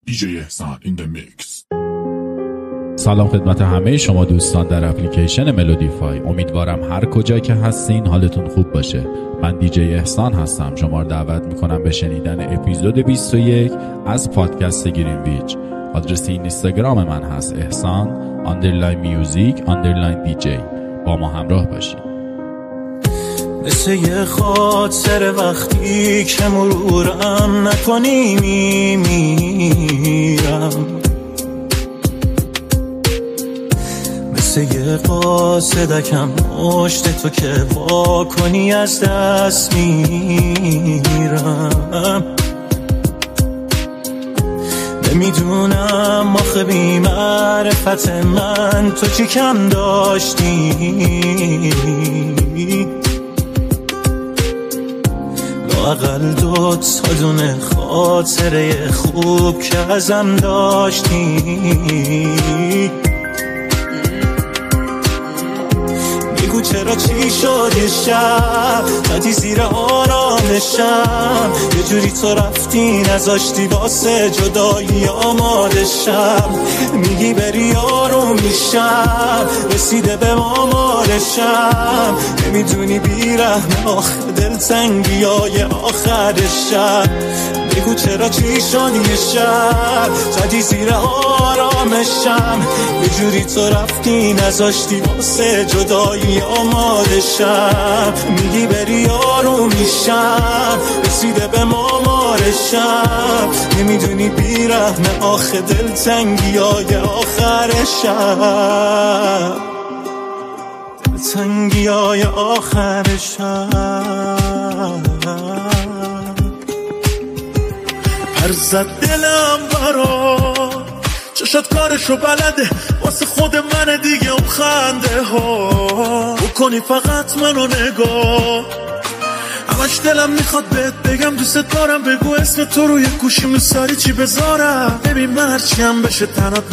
DJ احسان in the mix. سلام خدمت همه شما دوستان در اپلیکیشن ملودیفای. امیدوارم هر کجا که هستین حالتون خوب باشه. من دیجی احسان هستم. شما رو دعوت میکنم به شنیدن اپیزود 21 از پادکست گرین ویچ. آدرس اینستاگرام من هست احسان _music _DJ. با ما همراه باشید. مثل یه خاطر وقتی که مرورم نکنی میمیرم، مثل یه قاصدکم مشت تو که وا کنی از دست میرم. نمیدونم آخه بی معرفت من تو چی کم داشتی، لااقل 2 تا دونه خاطره خوب که ازم داشتی. بگو چرا چی شد یه شب زدی زیر آرامشم، یه جوری تو رفتی نذاشتی واسه جدایی آماده شم. میگی بری آروم میشم، رسیده به مامارشم، نمیدونی بیرحم آخه دلتنگی های آخرشم. بگو چرا چی شد یه شب زدی زیر آرامشم، یه جوری تو رفتی نذاشتی واسه جدایی آماده شم. میگی بری آروم میشم، رسیده به مامارشم، نمیدونی بیرحم آخه دلتنگی های آخرشم، دلتنگی های آخرشم. زد دلم برا چشات کارشو بلده واسه خود من دیگه اون خنده ها بکنی فقط منو نگاه. همش دلم میخواد بهت بگم دوست دارم، بگو اسم تو روی گوشیم رو ساری چی بذارم. ببین من هرچی هم بشه تنات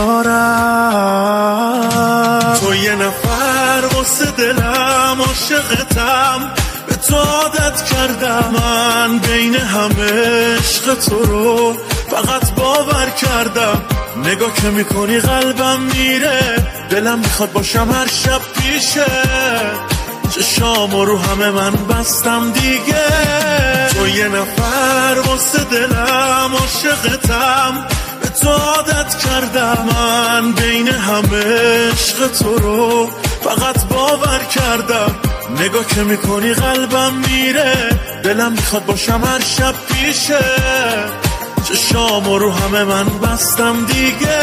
نمیذارم. تو یه نفر واسه دلم عاشقتم، به تو عادت کردم، من بین همه عشق تو رو فقط باور کردم. نگاه که میکنی قلبم میره، دلم میخواد باشم هر شب پیشه، چشامو رو همه من بستم دیگه. تو یه نفر واسه دلم عاشقتم، به تو عادت کردم، من بین همه عشق تو رو فقط باور کردم. نگاه که میکنی قلبم میره، دلم میخواد باشم هر شب پیشه، چشامو رو همه من بستم دیگه.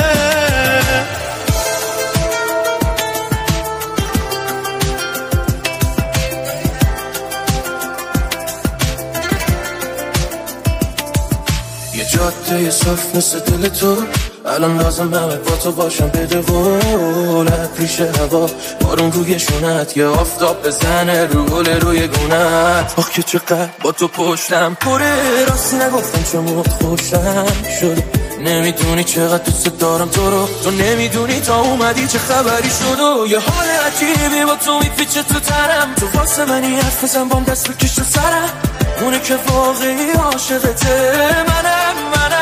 یه جاده صاف مثل دل تو، الان لازم همه با تو باشم، بده قولت پیش هوا، بارون روی شونت، یه آفتاب بزنه رو گل روی گونت. آخ که چقدر با تو پشتم پره، راستی نگفتم چه خوشم شد. نمیدونی چقدر دوست دارم تو رو، تو نمیدونی تا اومدی چه خبری شد. و یه حال عجیبی با تو میپیچه تو تنم، تو واسه منی حرف بزن بام دست بکش تو سرم، اونه که واقعی عاشقته منم.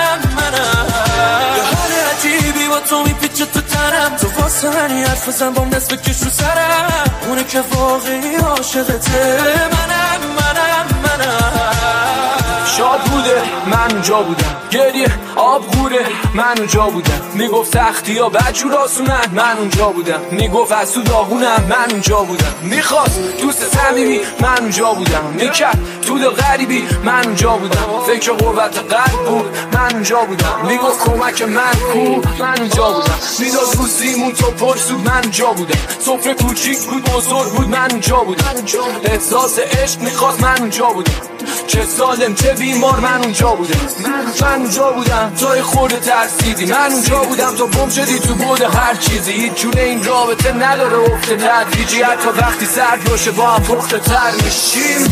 یه حال عجیبی با تو میپیچه تو تنم، تو واسه منی حرف بزن بام دست بکش رو سرم، اونه که واقعی عاشقته منم. شاد بوده من اونجا بودم، گریه آب غوره من اونجا بودم، میگفت سختی ها بدجور آسونن من اونجا بودم، میگفت از تو داغونم من اونجا بودم، میخواست دوست صمیمی من اونجا بودم، میکرد تو دل غریبی من اونجا بودم، فکر قوت قلب بود من اونجا بودم، میگفت کمک من کو من اونجا بودم، میداد روزیمون تو پرسود من اونجا بودم، سفره کوچیک بود بزرگ بود من اونجا بودم، احساس عشق میخواست من اونجا بودم، چه سالم چه بیمار من اونجا بودم، من اونجا بودم توی خورده ترسیدی، من اونجا بودم تو گم شدی تو بود هر چیزی، هیچ جونه این رابطه نداره افت تدریجی، حتی وقتی سرد باشه با هم پخته تر میشیم.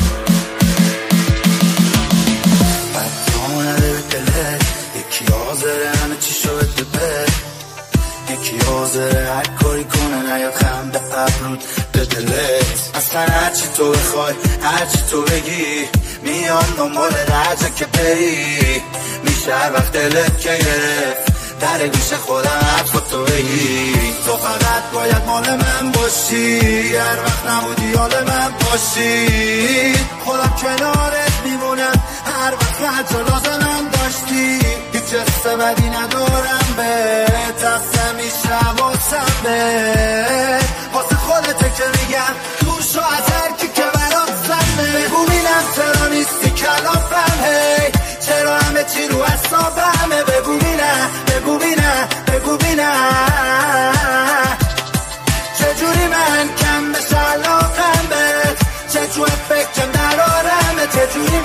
یکی حاضره همه چی شو بده، یکی حاضره هر کاری کنه نیاد خنده ابرود به دلت. اصلا هرچی تو بخوای هرچی تو بگی میان دنبال درجه که بری میشه هر وقت دلت که گرفت در گوش خودم حرف تو بگی تو فقط باید مال من باشی هر وقت نبودی حال من باشی خودم کنارت میمونم هر وقت جا لازمم داشتی هیچ حس بدی ندارم بهت اصلا میشه واسم بهت واسه خودته که میگم دوشو از هرکی که برات زنه بگو بینم چرا نیستی کلافم هی چرا همه چی رو حسابمه بگو بینم بگو بینم بگو بینم چجوری من کم بشه علاقم بهت چجور فکرم نرارمه چجوری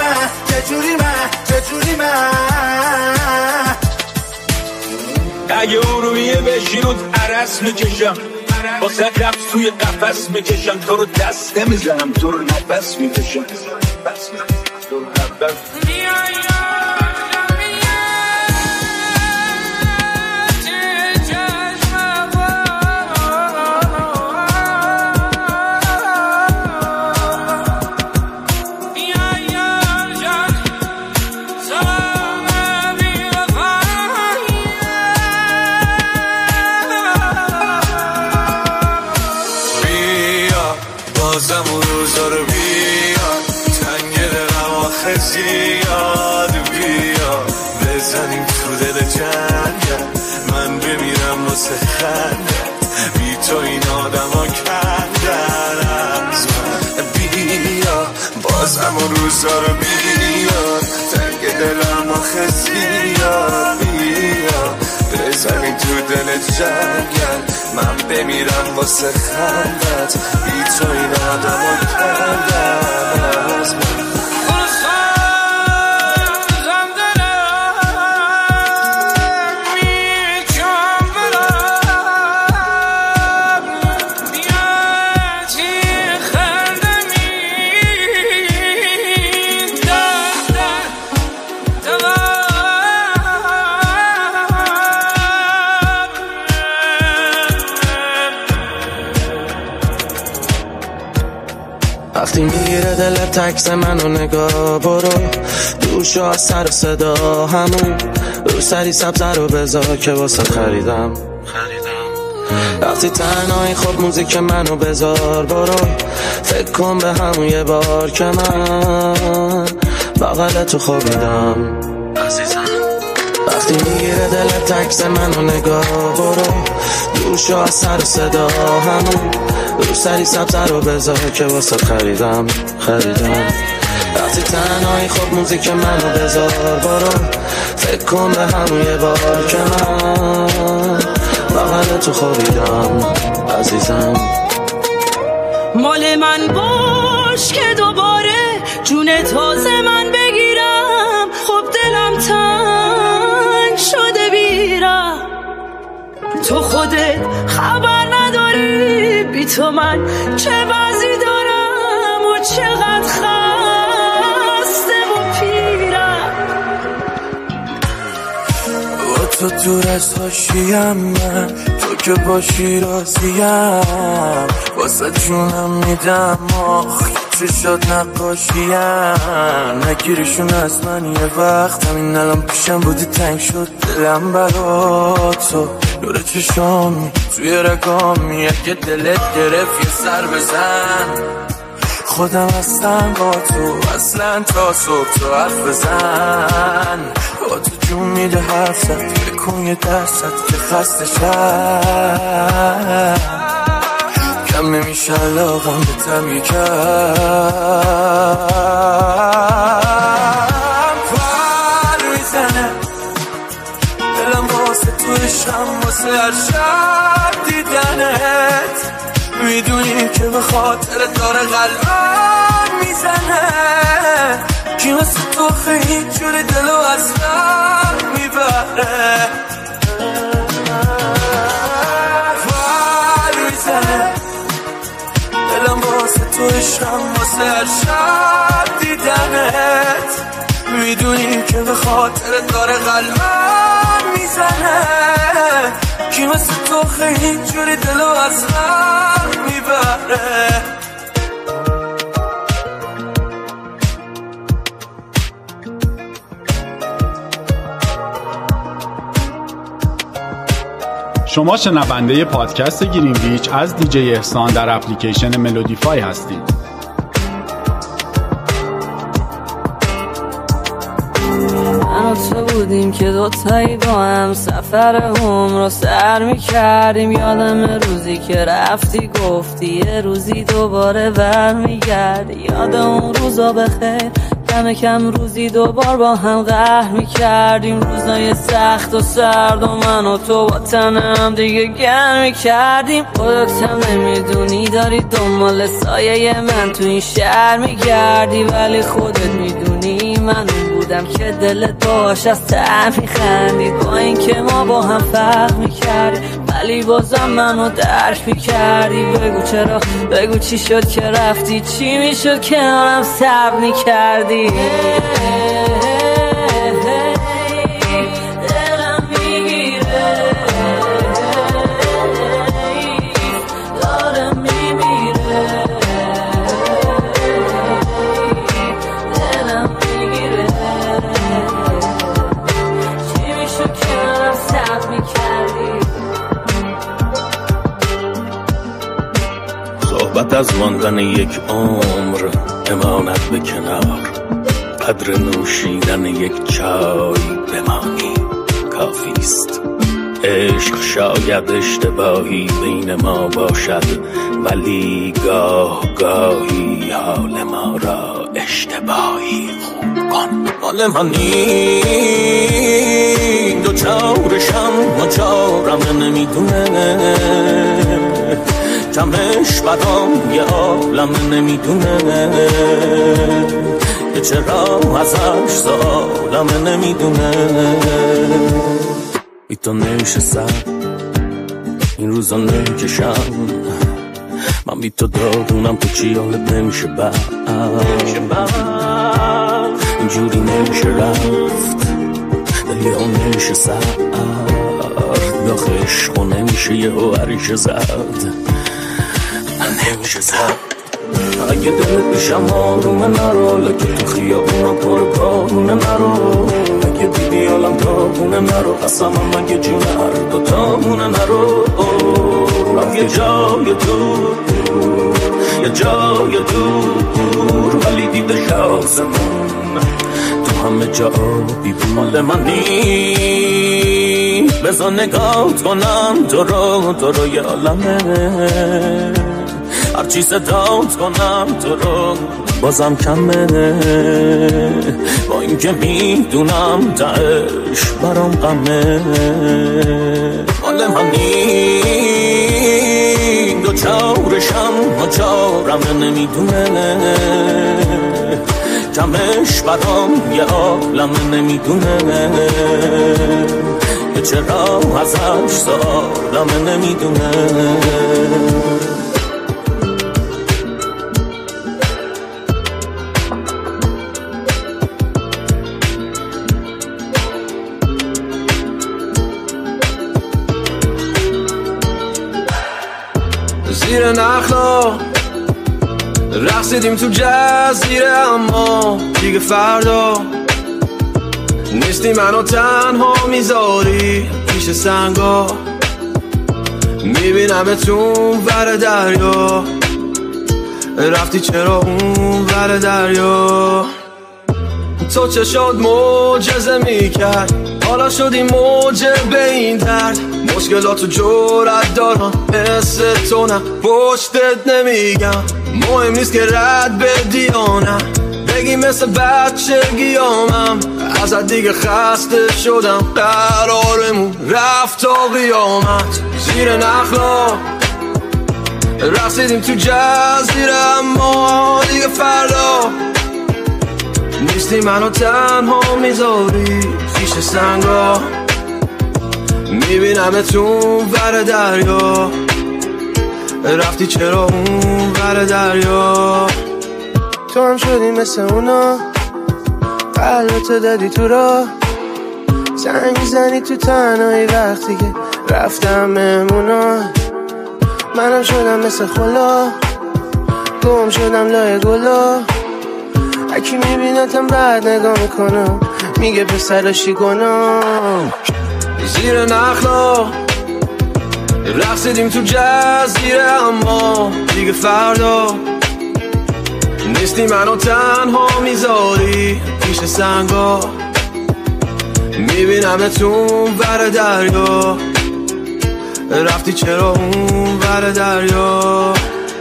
من اگه او رویه بشینود عرص میکشم واسه رفت توی قفص میکشم تو رو دست نمیزنم تو رو نفس میکشم تو رو نفس بازم اون روزا رو بیاد تنگ دلم آخه زیاد بیا بزنیم تو دل جنگل من بمیرم واسه خندت بی تو این آدم ها کندن از من بیا بازم اون روزا رو بیاد تنگ دلم آخه زیاد بیا بزنیم تو دل جنگل من بمیرم واسه خندت بی تو این آدم ها کردن از من وقتی میگیره دلت تکس منو نگاه برو دوشو از سر و صدا همون رو سری سبزه رو بذار که واسه خریدم وقتی تنهایی خب موزیک منو بذار برو فکر کن به همون یه بار که من بغل تو خوابیدم وقتی میگیره دلت تکس منو نگاه برو دوشو از سر و صدا همون رو سری سبزه رو بذار که واسه خریدم وقتی تنهایی خب موزیک منو بذار برو فکر کن به همون یه بار که من بغل تو خوابیدم عزیزم مال من باش که دوباره جون تازه من بگیرم خب دلم تنگ شده بیرم تو خودت خبر نداری بی تو من چه وضعی دارم و چقدر خسته و پیرم با تو دور از حاشیم من تو که باشی راضیم واسه جونم میدم آخ چشات نقاشیم نگیریشون از من یه وقت همین الان پیشم بودی تنگ شد دلم برا تو نور چشامی توی رگامی اگه دلت گرفت یه سر بزن خودم هستم با تو اصلا تا صبح تو حرف بزن با تو جون میده حرفت بکن یه درست که خسته شد کم نمیشه علاقم به تم یکم پر میزنه دلم واسه تو عشقم واسه هر شب دیدنت میدونی که به خاطر داره قلبم میزنه کی واسه تو خیلی جوری دلو از من میبره پر میزنه دلم واسه تو عشقم واسه هر شب دیدنت میدونی که به خاطر داره قلبم میزنه کی واسه تو خیلی جوری دلو از من میبره شما شنونده پادکست گرین ویچ از دیجی احسان در اپلیکیشن ملودیفای هستید. تو بودیم که دوتایی با هم سفر هم رو سر میکردیم. یادم روزی که رفتی گفتی یه روزی دوباره برمیگردی. یاد اون روزا بخیر کم کم روزی دوبار با هم قهر میکردیم. روزای سخت و سرد و من و تو با تنم دیگه گرم میکردیم. خودت هم نمیدونی داری دنبال سایه من تو این شهر میگردی، ولی خودت میدونی من اون بودم که دلت باش از ته میخندید. با این که ما با هم فرق میکردیم ولی بازم منو درک میکردی. بگو چرا، بگو چی شد که رفتی، چی میشد کنارم صبر میکردی. دلم میگیره دارم میمیره. دلم میگیره چی میشد کنارم صبر میکردی. صحبت از ماندن یک عمر، امانت به کنار، قدر نوشیدن یک چای بمانی کافیست. عشق شاید اشتباهی بین ما باشد، ولی گاه گاهی حال ما را اشتباهی خوب کن. مال منی دو چارشم و چارم نمیدونه، کمش بدام یه عالم نمیدونه، که چرا ازش سالم نمیدونه. بی تو نمیشستم این روزا نمیکشم، من بی تو داغونم تو چی حالت نمیشه بعد اینجوری نمیشه رفت، دلی ها نمیشه سرد، داخل عشقو نمیشه یه هوریشه زد، نمیشه زد. اگه دلت بشم آرومه نرو، لکه تو خیابونا پر بارونه نرو. اگه دیدی حالم تابونه نرو، قسمم اگه جون هر دو تامونه نرو. رفت یه جای دور، یه جای دور، ولی دیده شازمون تو همه جا آبی بود. مال منی بذار نگاهت کنم تو رو یه عالمه، هرچی صدات کنم تو رو بازم کمه. با این که میدونم تهش برام غمه. مال منی دو چارشم و چارم نمیدونه، کمش برام یه عالم نمیدونه، که چرا ازش سالم نمیدونه. زیر نخلا رقصیدیم تو جزیره، اما دیگه فردا نیستی منو تنها میذاری پیش سنگا. میبینم تو ور دریا، رفتی چرا اون ور دریا. تو چه شد معجزه میکرد، حالا شدی موجه به این درد. مشکلاتو جرأت دارم مثل تو نه پشتت نمیگم. مهم نیست که رد بدی یا نه، بگی مثل بچگیامم. ازت دیگه خسته شدم، قرارمون رفت تا قیامت. زیر نخلا رقصیدیم تو جزیره، اما دیگه فردا نیستی منو تنها میذاری پیش سنگا. میبینم تو ور دریا، رفتی چرا اون ور دریا. تو هم شدی مثل اونا، قلبتو دادی تو راه. زنگ میزنی تو تنهایی وقتی که رفتم مهمونا. منم شدم مثل خلا، گم شدم لای گلا. اکی میبینتم بعد نگاه میکنم، میگه پسرشی گناه. زیر نخلا رقصیدیم تو جزیره اما دیگه فردا نیستی، منو تنها میذاری پیش سنگا، میبینمتون ور دریا، رفتی چرا اون ور دریا.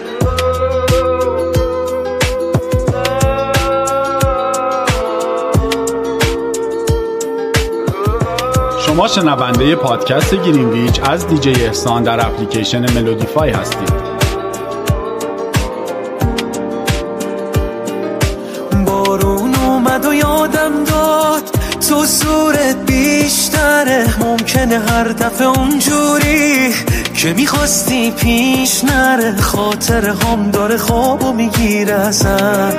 شما شنونده پادکست گرینویچ از دیجی احسان در اپلیکیشن ملودیفای هستید. بارون اومد و یادم داد تو صورت بیشتره، ممکنه هر دفعه اونجوری که میخواستی پیش نره، خاطر هم داره خوابو میگیره ازم،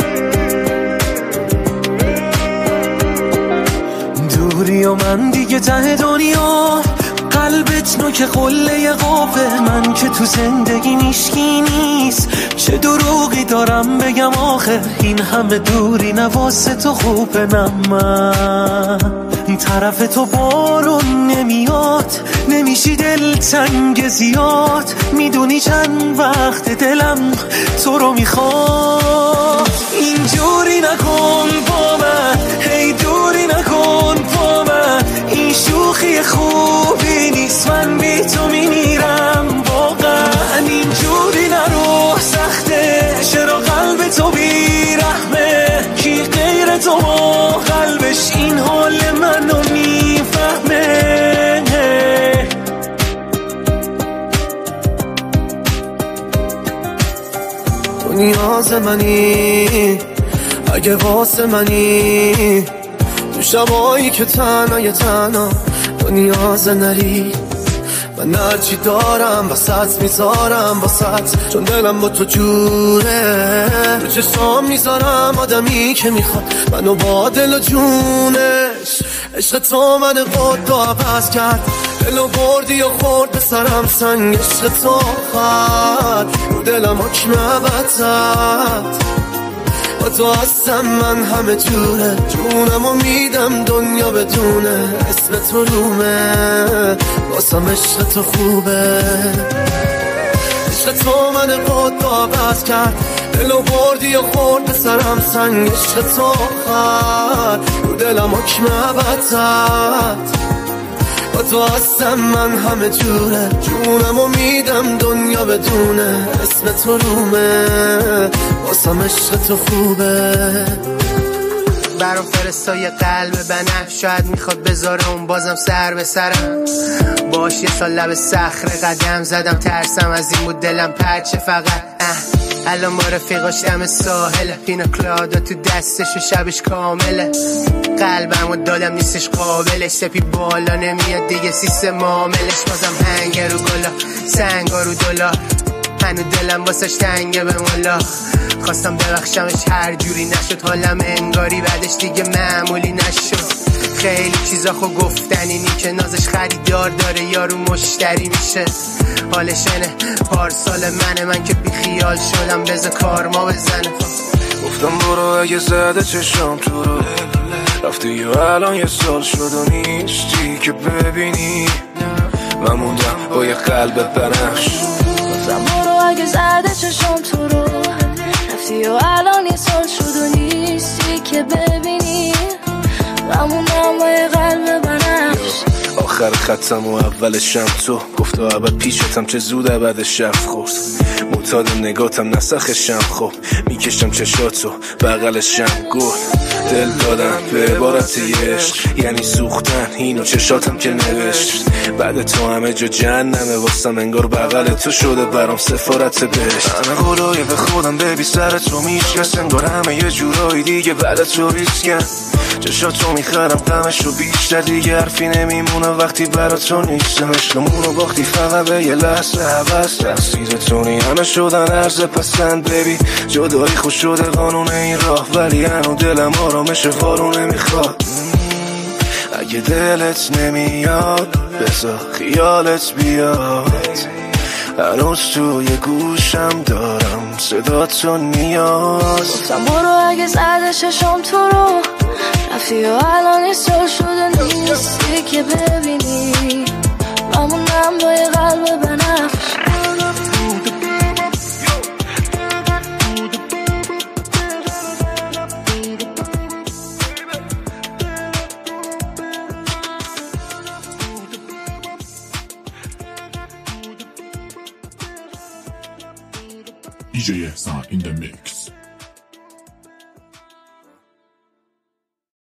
دوری و من دیگه ته دنیا، قلبت نوک قله قافه، من که تو زندگی میشکی نیست، چه دروغی دارم بگم آخه، این همه دوری نواسه تو خوبه، نه من طرف تو بارون نمیاد، نمیشی دل تنگ زیاد، میدونی چند وقت دلم تو رو میخواد، اینجوری نکن با من، هی دوری نکن با من، این شوخی خوبی نیست، من بی تو میمیرم واقعا، اینجوری نرو سخته، چرا قلب تو بیرحمه، کی غیر تو با قلبش این حال منو میفهمه. تو نیاز منی اگه واسه منی، تو شبایی که تنها تو نیاز نری، من هرچی دارم وسط میذارم وسط، چون دلم با تو جوره، رو چشام میذارم آدمی که میخواد منو با دل و جونش، عشق تو من قد و عوض کرد، دلو بردی و خورد به سرم سنگ، عشق تو خد رو دلم حکم ابد، با تو هستم من همه جوره، جونمو میدم دنیا بدونه، اسم تو رومه واسم، عشق تو خوبه، عشق تو من قد و عوض کرد، دلو بردی و خورد به سرم سنگ، عشق تو خد رو دلم حکم ابد، با تو هستم من همه جوره، جونمو میدم دنیا بدونه، اسم تو رومه واسم، عشق تو خوبه. برام فرستای قلب بنفش، شاید میخواد بذاره اون بازم سر به سرم، باش یه سال لب صخره قدم زدم، ترسم از این بود دلم پرچه فقط، الان ما رفیقاش دم ساحله، پینا کلادا تو دستش و شبش کامله، قلبمو دادم نیستش قابلش، سپی بالا نمیاد دیگه سیستم معاملش، بازم هنگ رو گلا سنگا رو دلا، هنو دلم واسش تنگه به مولا، خواستم ببخشمش هر جوری نشد، حالم انگاری بعدش دیگه معمولی نشد، خیلی چیزا خو گفتنی نی که نازش خریدار داره یارو مشتری میشه، حالشنه پارسال من که بی خیال شدم، بذار کار ما بزنه، گفتم برو اگه زده چشم تو رو، رفتی و الان یه سال شد و نیستی که ببینی، من موندم با یه قلب بنفش، گفتم برو اگه زده چشم تو رو، رفتی و الان یه سال شد و نیستی که ببینی، من موندم با یه قلب بنفش، آخر خطم و اولشم تو، گفت و عبد پیشتم چه زود عبد شب خورد، معتاد نگاتم نسخشم، خب میکشم چشاتو بغلشم، گل دل دادم به عبارت عشق، یعنی سوختن اینو چشاتم که نوشت، بعد تو همه جا جهنمه واسم، انگار بغل تو شده برام سفارت بهشت، همه قولای به خودم ببی سر تو میشکست، انگار همه یه جورایی دیگه بعد تو ریسکن، چشاتو میخرم غمشو بیشتر، دیگه حرفی نمیمونه وقتی برا تو نیستم، عشقمونو باختی فقط به یه لحظه عوض، تقصیر تونی همه شدن عرض پسند، ببی جدایی خوش شده قانون این راه، ولی هنو دلم آرامش وارونه میخواد، اگه دلت نمیاد بذار خیالت بیاد، هنوز توی گوشم دارم صداتو نیاز، گفتم برو اگه زده چشم تو رو، رفتی و الان یه سال شده نیستی که ببینی، من موندم با یه قلب DJ Ehsan in the mix.